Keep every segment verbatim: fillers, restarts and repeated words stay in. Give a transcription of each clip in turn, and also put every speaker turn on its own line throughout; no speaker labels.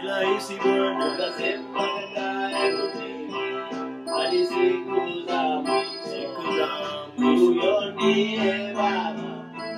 rahisi Bwana.
Ukasema naye kutimi hadi siku za mwisho. Huyo ndiye Baba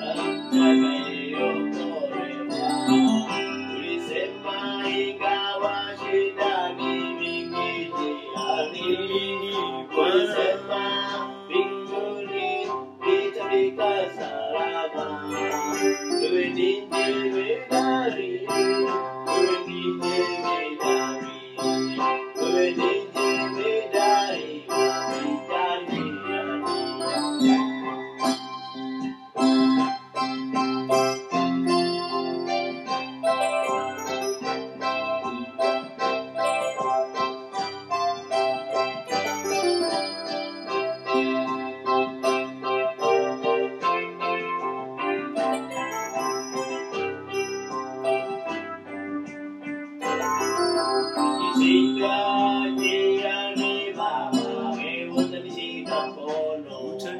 atakayeokolewa. Ulisema ingawa shida ni mingi njiani, ulisema mbinguni nitafika salama. Wewe ni jemedari, wewe ni jemedari, wewe ni jemedari wa vitani. Nikishindwa njiani Baba, wewe utanishika mkono.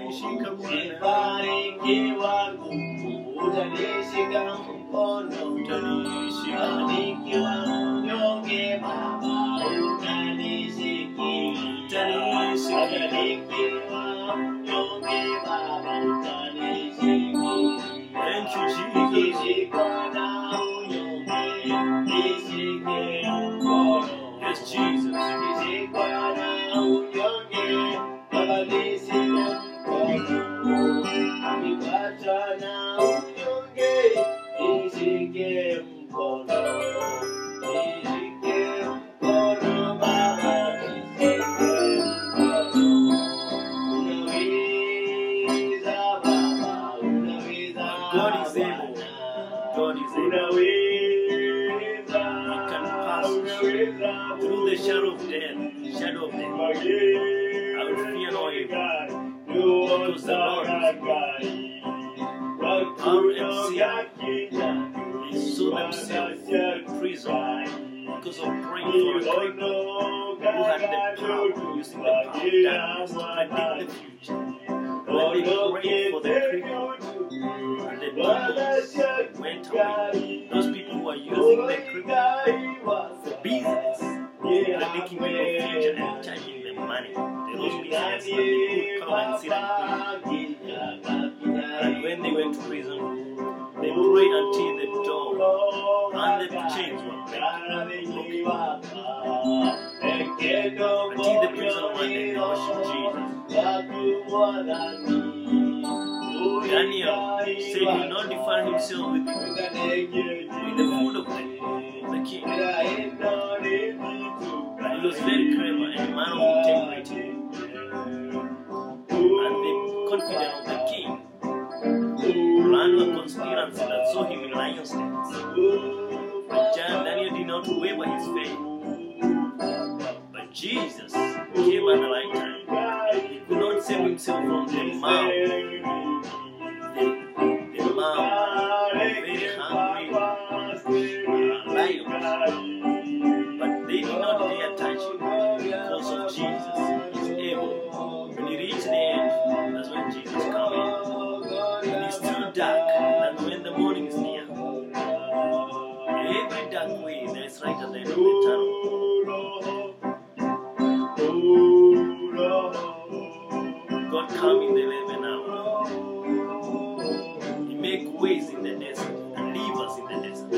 Sibarikiwa nguvu, utanishika mkono. Nikiwa mnyonge Baba, utanishikia. Hata nikiwa mnyonge Baba, utanishikia. Nikishikwa na unyonge, nishike mkono.
Yes, Jesus.
Nikishikwa na unyonge, Baba nishike mkono. Nikipata na unyonge, nishike mkono. Nishike mkono Baba, nishike mkono. Unaweza Baba, unaweza
God is able.
Bwana.
God is able.
Unaweza,
can pass
unaweza
through the shadow of death, shadow of death. I will fear no evil, because the Lord is with me. Power and sin, they saw themselves in prison because of praying for a cripple who had the power, using the power of darkness to predict the future. When they prayed for the cripple, and the demons went away. Those people who are using the cripple for business, predicting people's future and charging them money. They lost business and they could come and sit and pray. And when they went to prison, they prayed until the door and the chains were broken. Until the prison one day they worshiped Jesus. Daniel said he would not defile himself with, with the food of the, the king. But he was very clever and a man of integrity. And the confidence of the king ran a conspiracy that saw him in lion's dens. But Daniel did not waver his faith. But Jesus came at the right time. He could not save himself from the mouth. The, the mouth of very hungry uh, lions. But they did not dare touch him because of Jesus. He's able. When he reached the end, that's when Jesus came in. And it's still dark, and when the morning is near, every dark way that is right at the end of the tunnel, God come in the eleventh hour. He make ways in the desert and leave us in the desert.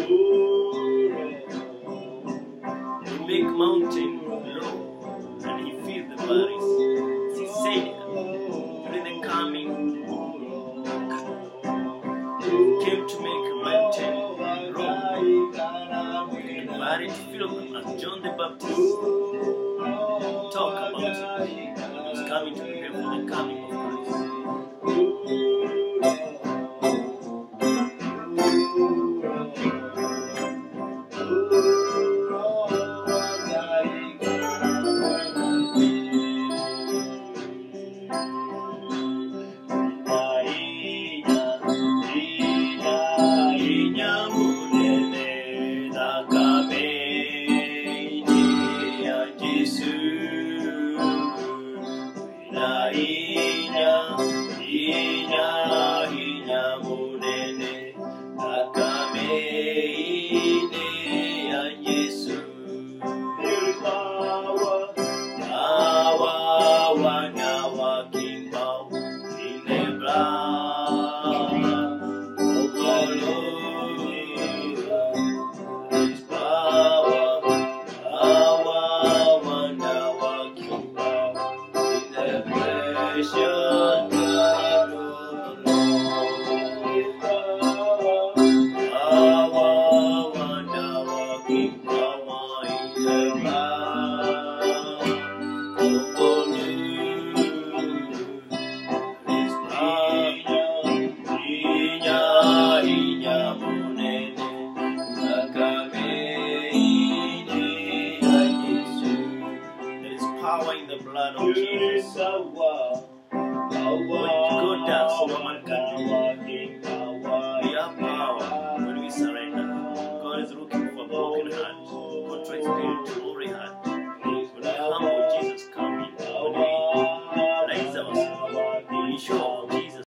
He make mountain low and he fills the valleys. He said during the coming came to make a mountain low and valley to fill up as John the Baptist talk about it. He was coming to prepare for the coming of Christ. Power in the blood of Jesus. Oh